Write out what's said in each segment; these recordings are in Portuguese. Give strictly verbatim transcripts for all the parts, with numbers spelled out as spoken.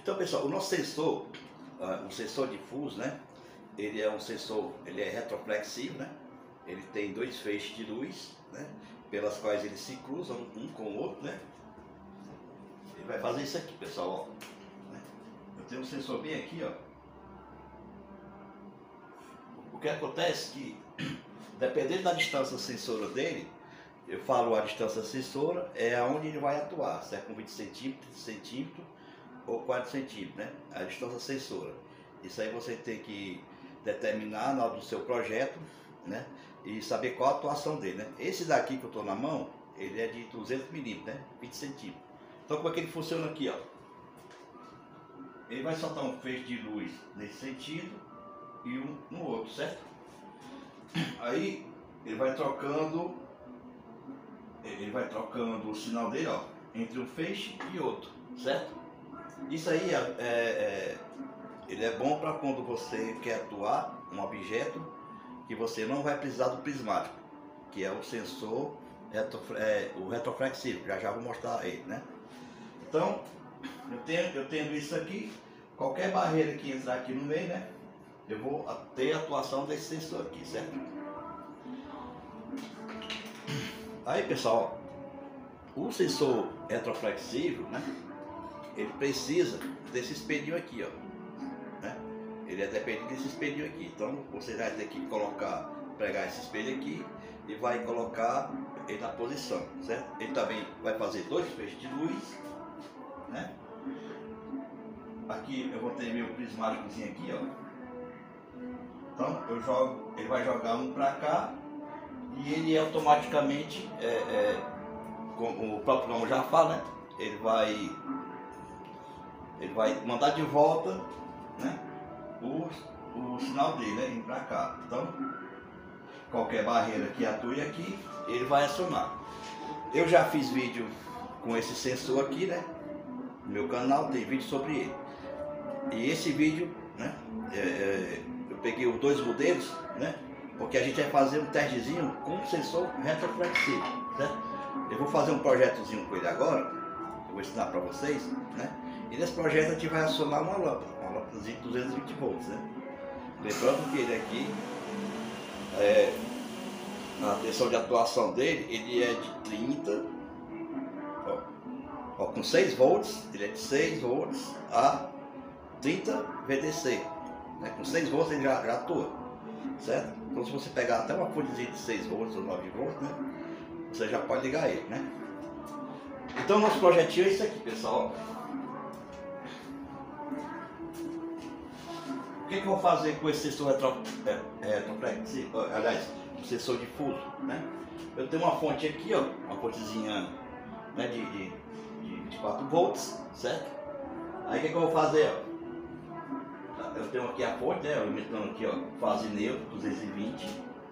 Então, pessoal, o nosso sensor, uh, o sensor difuso, né? Ele é um sensor, ele é retroflexivo, né? Ele tem dois feixes de luz, né? Pelas quais eles se cruzam um com o outro, né? Ele vai fazer isso aqui, pessoal, ó. Né? Eu tenho um sensor bem aqui, ó. O que acontece é que, dependendo da distância sensora dele, eu falo a distância sensora é aonde ele vai atuar, se é com vinte centímetros, trinta centímetros ou quarenta centímetros, né? A distância sensora. Isso aí você tem que determinar na hora do seu projeto, né? E saber qual a atuação dele, né? Esse daqui que eu estou na mão, ele é de duzentos milímetros, né? vinte centímetros. Então como é que ele funciona aqui, ó? Ele vai soltar um feixe de luz nesse sentido e um no outro, certo? Aí ele vai trocando, ele vai trocando o sinal dele, ó, entre um feixe e outro, certo? Isso aí é, é, é ele é bom para quando você quer atuar um objeto que você não vai precisar do prismático, que é o sensor retro, é, o retroflexivo. Já já vou mostrar ele, né? Então eu tenho, eu tenho isso aqui, qualquer barreira que entrar aqui no meio, né? Eu vou ter a atuação desse sensor aqui, certo? Aí, pessoal, o sensor retroflexivo, né? Ele precisa desse espelhinho aqui, ó, né? Ele é dependente desse espelhinho aqui. Então você vai ter que colocar, pregar esse espelho aqui e vai colocar ele na posição, certo? Ele também vai fazer dois feixes de luz, né? Aqui eu vou ter meu prismáticozinho aqui, ó. Então eu jogo, ele vai jogar um para cá e ele automaticamente, é, é, como o próprio nome já fala, né? Ele vai, ele vai mandar de volta, né? O, o sinal dele, né? Para cá. Então qualquer barreira que atue aqui, ele vai acionar. Eu já fiz vídeo com esse sensor aqui, né? No meu canal tem vídeo sobre ele. E esse vídeo, né? É, é, eu peguei os dois modelos, né? Porque a gente vai fazer um testezinho com o sensor retroflexivo, certo? Eu vou fazer um projetozinho com ele agora, eu vou ensinar para vocês, né? E nesse projeto a gente vai acionar uma lâmpada, uma lâmpada de duzentos e vinte volts, né? Lembrando que ele aqui, é, a tensão de atuação dele, ele é de trinta, ó, ó, com seis volts, ele é de seis volts a trinta V D C, né? Com seis volts ele já, já atua, certo? Então se você pegar até uma fontezinha de seis volts ou nove volts, né? Você já pode ligar ele, né? Então nosso projetinho é isso aqui, pessoal. O que, que eu vou fazer com esse sensor retroflexivo? Aliás, o sensor difuso, né? Eu tenho uma fonte aqui, ó, uma fontezinha, né, de, de, de vinte e quatro volts, certo? Aí o que, que eu vou fazer, ó? Eu tenho aqui a fonte, né? Eu metendo aqui, ó, fase neutra, duzentos e vinte,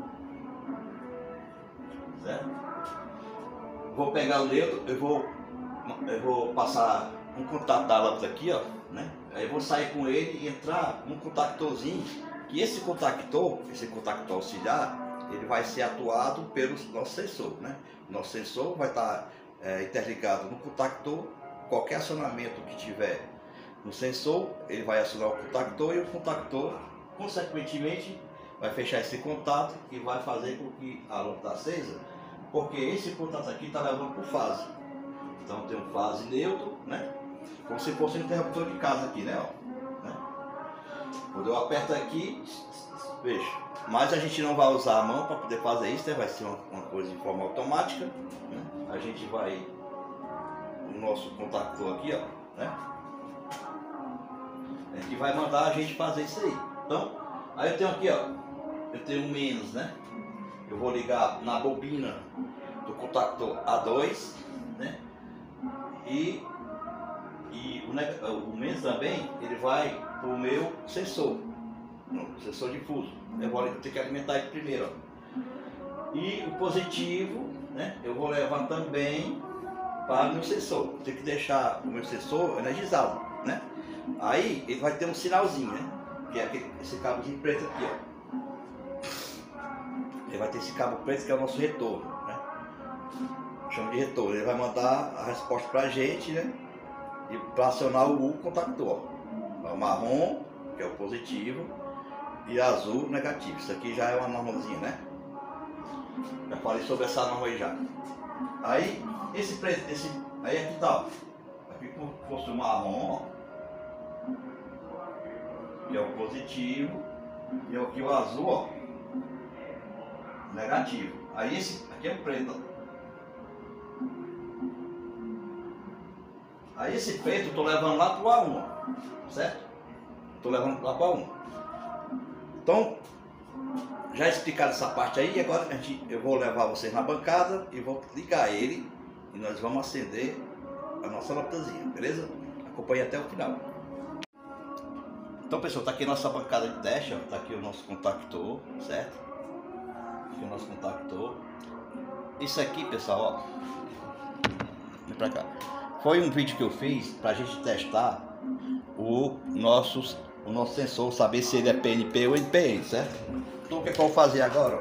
certo? Vou pegar o neutro, eu vou, eu vou passar um contato da lâmpada aqui, ó, né? Aí eu vou sair com ele e entrar num contactorzinho, que esse contactor, esse contactor auxiliar, ele vai ser atuado pelo nosso sensor, né? Nosso sensor vai estar é, interligado no contactor, qualquer acionamento que tiver no sensor, ele vai acionar o contactor e o contactor, consequentemente, vai fechar esse contato e vai fazer com que a lâmpada acesa, porque esse contato aqui está levando por fase. Então tem um fase neutro, né? Como se fosse um interruptor de casa aqui, né? Ó, né? Quando eu aperto aqui, veja. Mas a gente não vai usar a mão para poder fazer isso, né? Vai ser uma, uma coisa de forma automática, né? A gente vai, o nosso contactor aqui, ó, né? Que vai mandar a gente fazer isso aí. Então, aí eu tenho aqui, ó, eu tenho um menos, né? Eu vou ligar na bobina do contactor A dois, né? E, e o, o menos também, ele vai para o meu sensor, no sensor difuso. Eu vou ter que alimentar ele primeiro, ó. E o positivo, né? Eu vou levar também para o meu sensor. Eu tenho que deixar o meu sensor energizado, né? Aí ele vai ter um sinalzinho, né? Que é aquele, esse cabozinho preto aqui, ó. Ele vai ter esse cabo preto que é o nosso retorno, né? Chama de retorno. Ele vai mandar a resposta pra gente, né? e para acionar o contactor. Ó. O marrom, que é o positivo, e azul, o negativo. Isso aqui já é uma marronzinha, né? Já falei sobre essa norma aí já. Aí, esse preto, esse, aí aqui tá, ó. Aqui como se fosse o marrom, ó. Que é o positivo, e aqui o azul, ó, negativo. Aí esse aqui é o preto, ó. Aí esse preto eu tô levando lá pro A um, ó, certo? Tô levando lá pro A um. Então, já explicado essa parte aí, agora a gente, eu vou levar vocês na bancada e vou ligar ele e nós vamos acender a nossa lâmpadazinha, beleza? Acompanhe até o final. Então, pessoal, tá aqui a nossa bancada de teste, ó. Tá aqui o nosso contactor, certo? Aqui o nosso contactor. Isso aqui, pessoal, ó. Vem pra cá. Foi um vídeo que eu fiz pra gente testar o nosso, o nosso sensor, saber se ele é P N P ou N P N, certo? Então, o que é que eu vou fazer agora,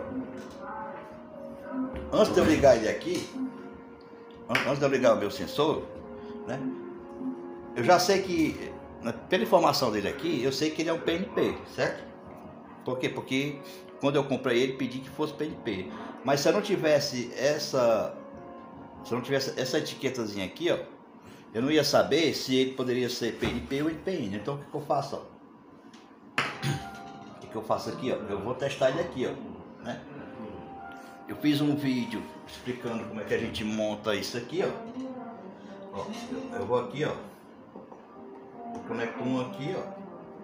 ó? Antes de eu ligar ele aqui, antes de eu ligar o meu sensor, né? Eu já sei que, pela informação dele aqui, eu sei que ele é um P N P, certo? Por quê? Porque quando eu comprei ele, pedi que fosse P N P. Mas se eu não tivesse essa, se eu não tivesse essa etiquetazinha aqui, ó, eu não ia saber se ele poderia ser P N P ou N P N. Então o que, que eu faço, ó? O que, que eu faço aqui, ó? Eu vou testar ele aqui, ó, né? Eu fiz um vídeo explicando como é que a gente monta isso aqui, ó. Ó, eu, eu vou aqui, ó. Eu conecto um aqui, ó.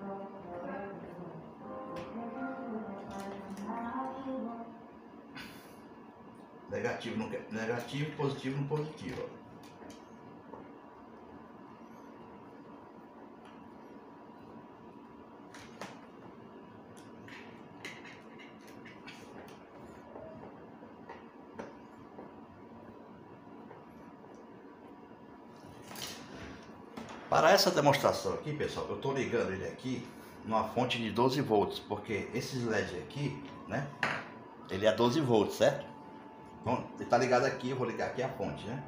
Negativo no negativo, positivo no positivo, ó. Para essa demonstração aqui, pessoal, eu estou ligando ele aqui numa fonte de doze volts, porque esses L E Ds aqui, né, ele é doze volts, certo? Então, ele está ligado aqui, eu vou ligar aqui a fonte, né?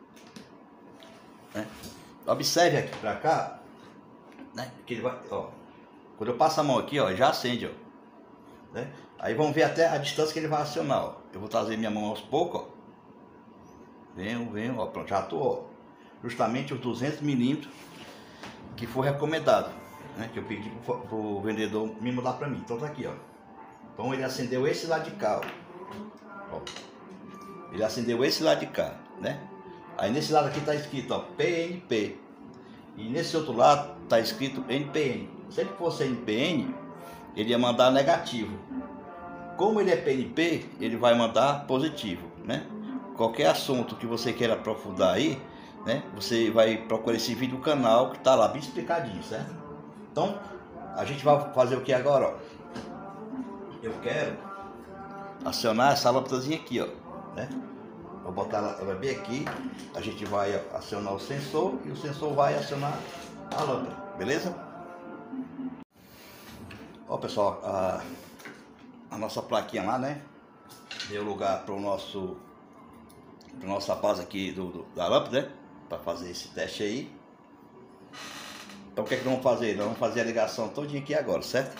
né? Observe aqui para cá, né, que ele vai, ó, quando eu passo a mão aqui, ó, já acende, ó, né? Aí vamos ver até a distância que ele vai acionar, ó. Eu vou trazer minha mão aos poucos, ó. Venho, venho, ó, pronto, já atuou, ó. Justamente os duzentos milímetros que foi recomendado, né, que eu pedi pro, pro vendedor me mudar para mim. Então tá aqui, ó. Então ele acendeu esse lado de cá, ó. Ó. Ele acendeu esse lado de cá, né? Aí nesse lado aqui tá escrito, ó, P N P. E nesse outro lado tá escrito N P N. Se ele fosse N P N, ele ia mandar negativo. Como ele é P N P, ele vai mandar positivo, né? Qualquer assunto que você queira aprofundar aí, né, você vai procurar esse vídeo no canal que tá lá bem explicadinho, certo? Então, a gente vai fazer o que agora, ó? Eu quero acionar essa lâmpadazinha aqui, ó, né? Vou botar ela bem aqui, a gente vai acionar o sensor e o sensor vai acionar a lâmpada, beleza? Ó, pessoal, a, a nossa plaquinha lá, né, deu lugar para o nosso, para nossa base aqui do, do, da lâmpada, né, para fazer esse teste aí. Então o que é que nós vamos fazer? Nós vamos fazer a ligação todinha aqui agora, certo?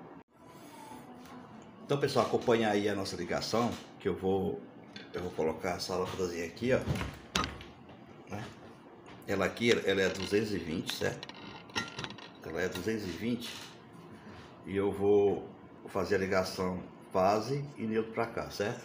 Então, pessoal, acompanha aí a nossa ligação, que eu vou eu vou colocar essa lâmpadazinha aqui, ó, né? Ela aqui, ela é duzentos e vinte, certo? Ela é duzentos e vinte e eu vou fazer a ligação fase e neutro para cá, certo?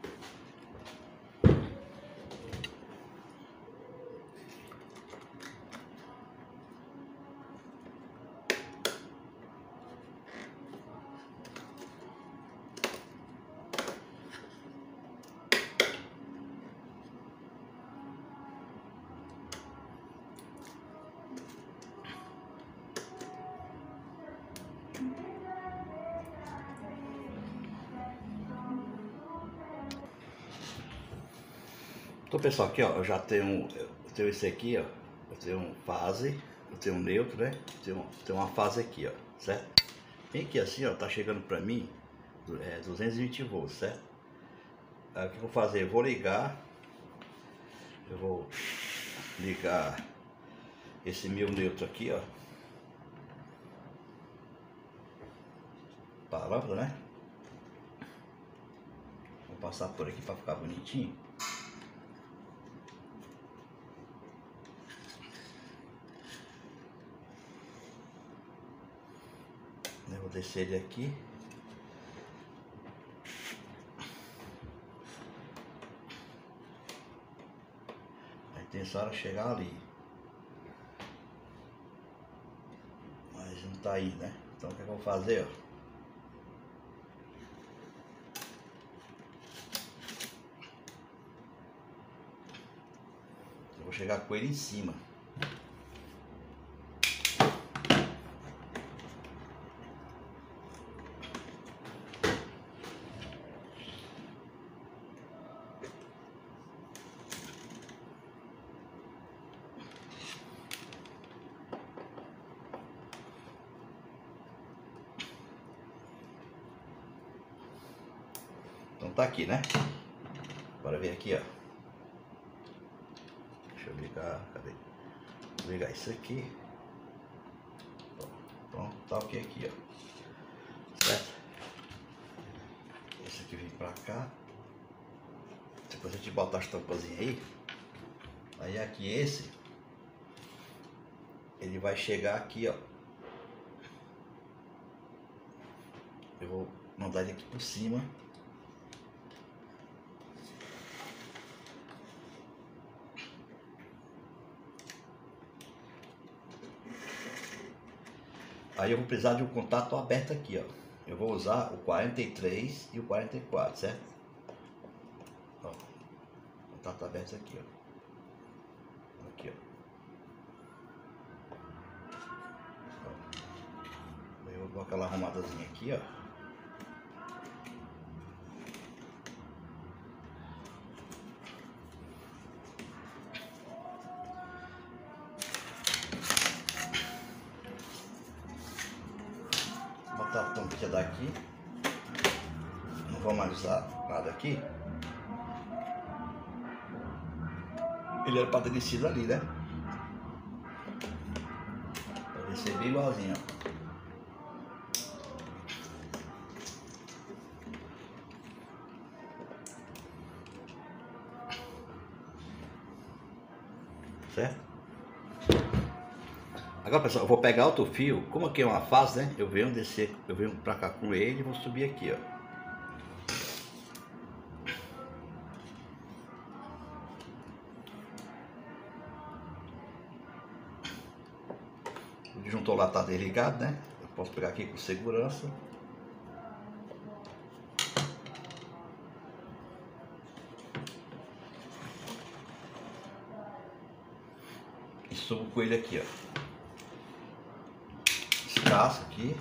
Então, pessoal, aqui, ó, eu já tenho, eu tenho esse aqui, ó, eu tenho um fase, eu tenho um neutro, né? Eu tenho, eu tenho uma fase aqui, ó, certo? Bem aqui assim, ó, tá chegando pra mim é, duzentos e vinte volts, certo? Aí o que eu vou fazer? Eu vou ligar, eu vou ligar esse meu neutro aqui, ó, para a lâmpada, né? Vou passar por aqui para ficar bonitinho. Eu vou descer ele aqui. A intenção era chegar ali, mas não tá aí, né? Então o que eu vou fazer, ó? Eu vou chegar com ele em cima. Então tá aqui, né? Agora vem aqui, ó. Deixa eu ligar, cadê? Vou ligar isso aqui. Pronto, tá ok aqui, ó. Certo? Esse aqui vem pra cá. Depois a gente bota as tampazinhas aí. Aí aqui esse, ele vai chegar aqui, ó. Eu vou mandar ele aqui por cima. Aí eu vou precisar de um contato aberto aqui, ó. Eu vou usar o quarenta e três e o quarenta e quatro, certo? Ó, contato aberto aqui, ó. Aqui, ó. Ó. Eu vou dar aquela arrumadazinha aqui, ó. A tampinha daqui, não vou mais usar nada aqui. Ele era para ter descido ali, né? Para descer bem igualzinho, ó. Certo? Agora, pessoal, eu vou pegar outro fio. Como aqui é uma fase, né? Eu venho descer, eu venho pra cá com ele e vou subir aqui, ó. O disjuntor lá tá desligado, né? Eu posso pegar aqui com segurança. E subo com ele aqui, ó. Espaço aqui.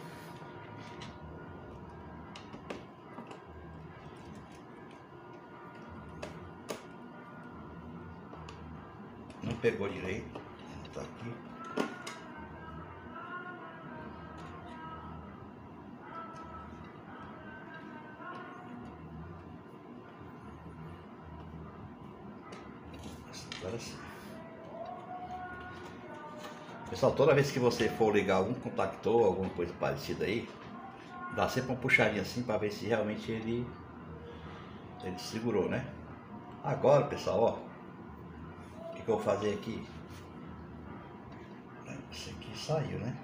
Não pegou direito. Tá aqui. Agora sim. Pessoal, toda vez que você for ligar algum contactor, alguma coisa parecida aí, dá sempre uma puxadinha assim para ver se realmente ele ele segurou, né? Agora, pessoal, ó, o que, que eu vou fazer aqui? Esse aqui saiu, né?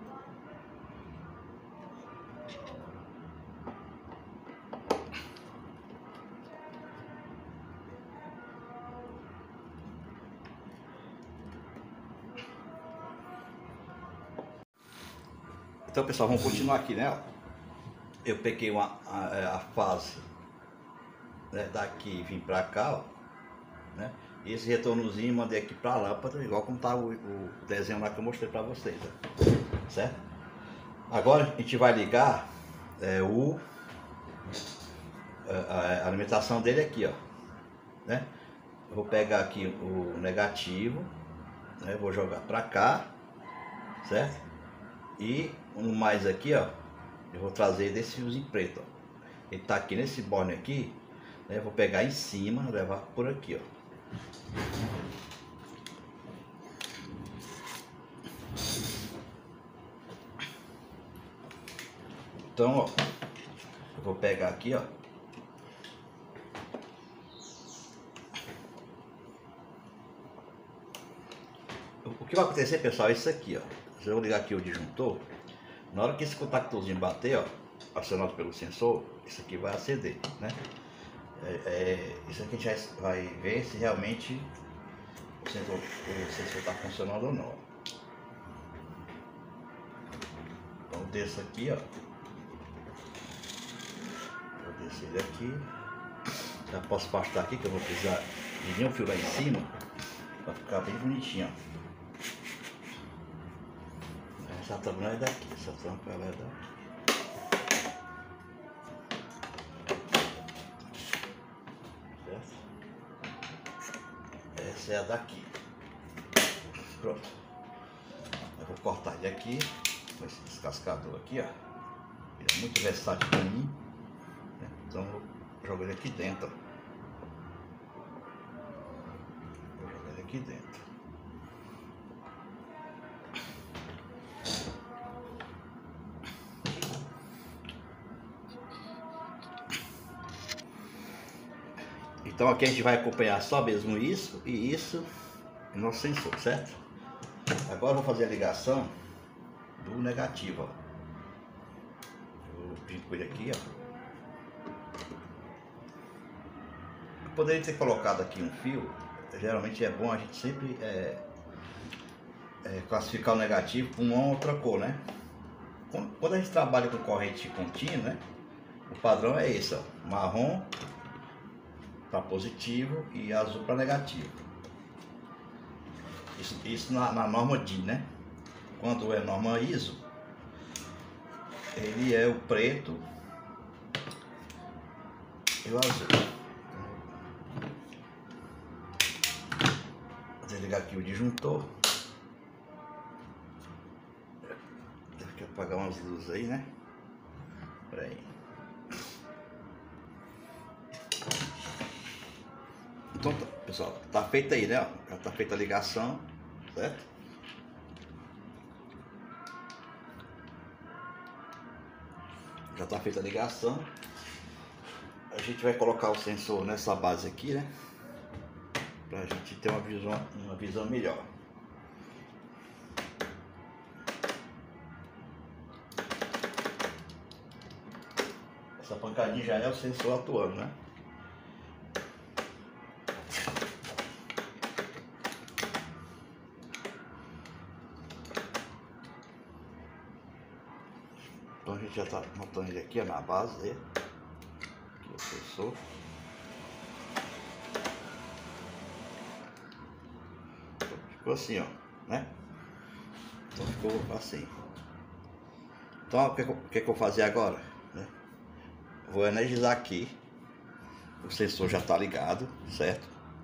Então, pessoal, vamos continuar aqui, né? Eu peguei uma, a, a fase, né, daqui e vim pra cá, ó, né? E esse retornozinho mandei aqui pra lâmpada, igual como tá o, o desenho lá que eu mostrei pra vocês, ó, certo? Agora a gente vai ligar é, o, a, a alimentação dele aqui, ó, né? Eu vou pegar aqui o negativo, né? Vou jogar pra cá, certo? E no mais aqui, ó, eu vou trazer desse fiozinho preto, ó. Ele tá aqui nesse borne aqui, né? Eu vou pegar em cima, levar por aqui, ó. Então, ó, eu vou pegar aqui, ó. O que vai acontecer, pessoal, é isso aqui, ó. Se eu ligar aqui o disjuntor, na hora que esse contactorzinho bater, ó, acionado pelo sensor, isso aqui vai acender, né? É, é, isso aqui a gente vai ver se realmente o sensor o sensor está funcionando ou não. Então desço aqui, ó. Vou descer ele aqui. Já posso afastar aqui que eu vou precisar de nenhum fio lá em cima para ficar bem bonitinho, ó. Essa tampa é daqui, essa tampa ela é daqui. Certo? Essa é a daqui. Pronto. Eu vou cortar ele aqui com esse descascador aqui, ó. Ele é muito versátil para mim, né? Então eu vou jogar ele aqui dentro. Vou jogar ele aqui dentro. Então aqui a gente vai acompanhar só mesmo isso e isso no nosso sensor, certo? Agora eu vou fazer a ligação do negativo, ó. Eu pinco ele aqui, ó. Eu poderia ter colocado aqui um fio. Geralmente é bom a gente sempre é, é, classificar o negativo com uma ou outra cor, né? Quando a gente trabalha com corrente contínua, né? O padrão é esse, ó, marrom para positivo e azul para negativo. Isso, isso na, na norma D I N, né? Quando é norma I S O, ele é o preto e o azul. Vou desligar aqui o disjuntor. Tem que apagar umas luzes aí, né? Pera aí. Então, pessoal, tá feita aí, né? Já tá feita a ligação, certo? Já tá feita a ligação. A gente vai colocar o sensor nessa base aqui, né? Pra gente ter uma visão, uma visão melhor. Essa pancadinha já é o sensor atuando, né? Então a gente já está montando ele aqui, ó, na base, né? Aqui o sensor. Então, ficou assim, ó, né? Então ficou assim. Então o que, o que, que eu vou fazer agora, né? Vou energizar aqui. O sensor já está ligado, certo?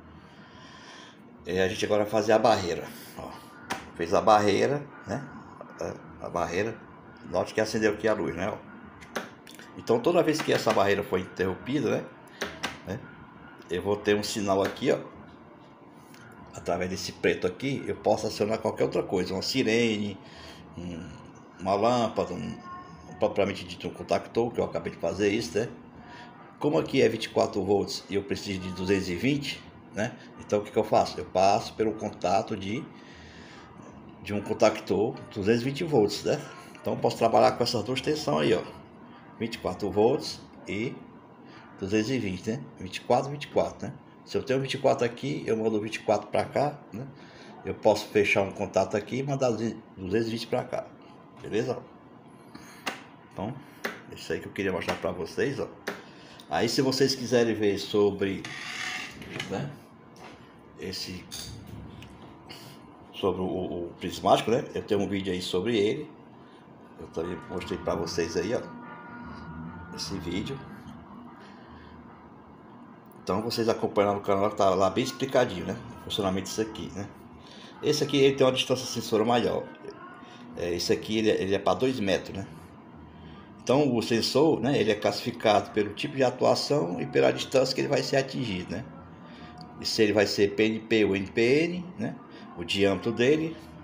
E a gente agora vai fazer a barreira, ó. Fez a barreira, né? A, a barreira. Note que acendeu aqui a luz, né? Então toda vez que essa barreira for interrompida, né, né, eu vou ter um sinal aqui, ó. Através desse preto aqui, eu posso acionar qualquer outra coisa, uma sirene, um, uma lâmpada, um, propriamente dito um contactor, que eu acabei de fazer isso, né? Como aqui é vinte e quatro volts e eu preciso de duzentos e vinte, né? Então o que, que eu faço? Eu passo pelo contato de de um contactor duzentos e vinte volts, né? Então eu posso trabalhar com essas duas tensões aí, ó, vinte e quatro volts e duzentos e vinte, né? vinte e quatro, vinte e quatro, né? Se eu tenho vinte e quatro aqui, eu mando vinte e quatro para cá, né? Eu posso fechar um contato aqui e mandar duzentos e vinte para cá, beleza? Então, isso aí que eu queria mostrar para vocês, ó. Aí se vocês quiserem ver sobre, né, esse sobre o, o prismático, né? Eu tenho um vídeo aí sobre ele. Eu também mostrei para vocês aí, ó, esse vídeo. Então vocês acompanham no canal, tá lá bem explicadinho, né? O funcionamento disso aqui, né? Esse aqui ele tem uma distância sensora maior. É, esse aqui ele, ele é para dois metros, né? Então o sensor, né, ele é classificado pelo tipo de atuação e pela distância que ele vai ser atingido, né? E se ele vai ser P N P ou N P N, né? O diâmetro dele,